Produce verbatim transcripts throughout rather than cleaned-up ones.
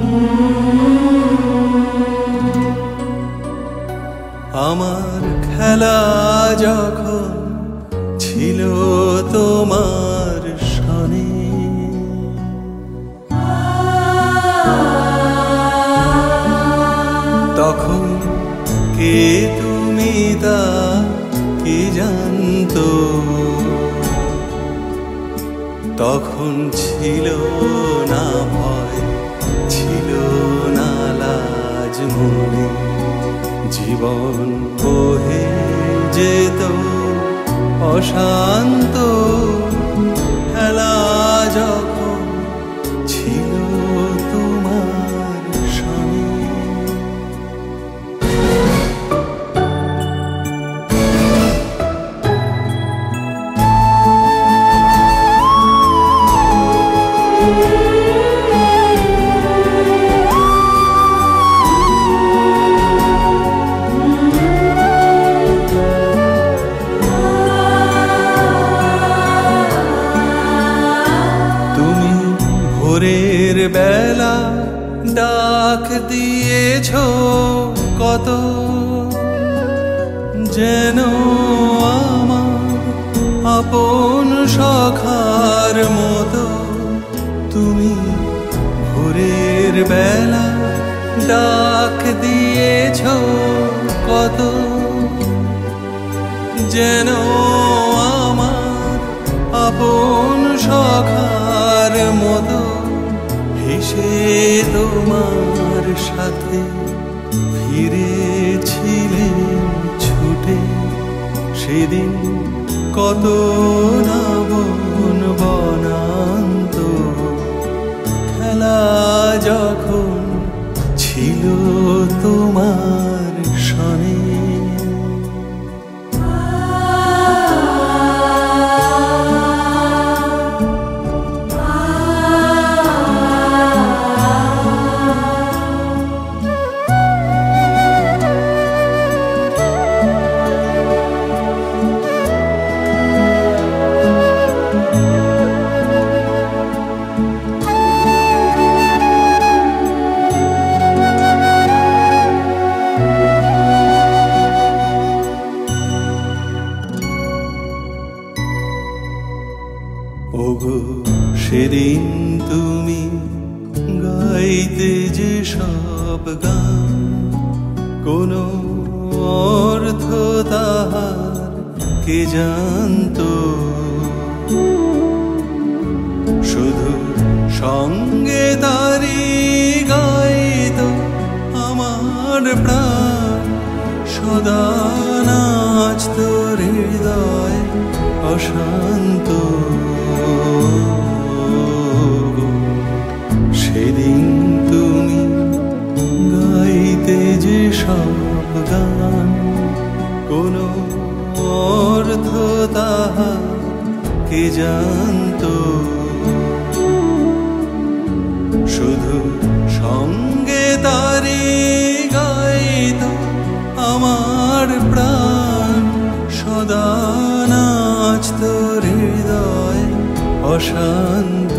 আমার খেলা যখন ছিল তোমার সনে, তখন কে তুমি তা কি জানতো? তখন ছিল না ভয়, ছিল না লাজ মনে, জীবন বহে যেত অশান্ত। খেলা যখন ছিল তোমার সনে, ভোরের বেলা ডাক দিয়েছ কত, যেন আমার আপন সখার মতো। তুমি ভোরের বেলা ডাক দিয়েছ কত, যেন আমার আপন সখার মতো। হেসে তোমার সাথে ফিরেছিলেন ছুটে, সেদিন কত না বন বনান্ত। খেলা যখন ছিল তোমার সনে, ওগো সেদিন তুমি গাইতে যে সব গান, কোনো অর্থ তাহার কে জানতো? শুধু সঙ্গে তারি গাইতো আমার প্রাণ, সদা নাচত হৃদয় অশান্ত। সেদিন তুমি গাইতে যে সব গান, কোনো অর্থ তাহা কে জানতো? শুধু সঙ্গে তারি গাইতো আমার প্রাণ, সদা নাচত হৃদয় অশান্ত।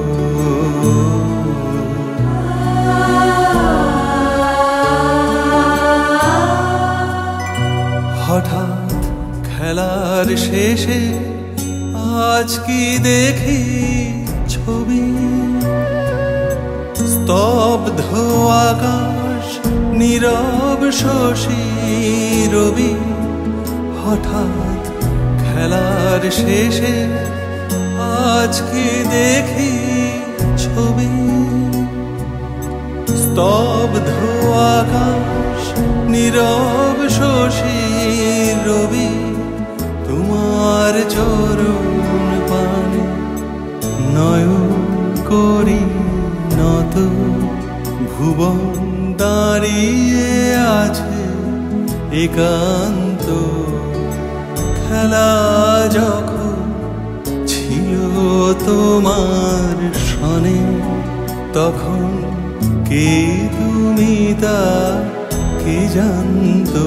হঠাৎ খেলার শেষে আজ কি দেখি ছবি, স্তব্ধ আকাশ নীরব শশী রবি। হঠাৎ খেলার শেষে আজ কি দেখি ছবি, স্তব্ধ আকাশ নীরব শশী রবি। তোমার চরণ পানে নয়ন করি নত, ভুবন দাঁড়িয়ে আছে একান্ত। খেলা যখন ছিল তোমার সনে, তখন কে তুমি তা কে জানতো?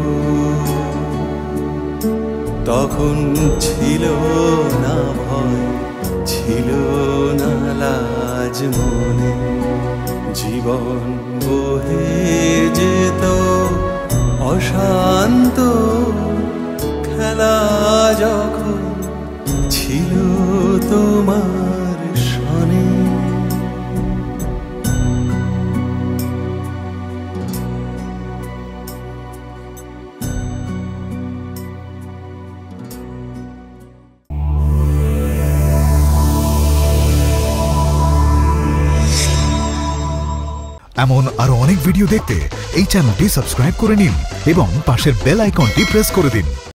তখন ছিল না ভয়, ছিল না লাজ মনে, জীবন বহে যেত অশান্ত খেলা যখন ছিল তোমার সনে। এমন আরো অনেক ভিডিও দেখতে এই চ্যানেলটি সাবস্ক্রাইব করে নিন এবং পাশের বেল আইকনটি প্রেস করে দিন।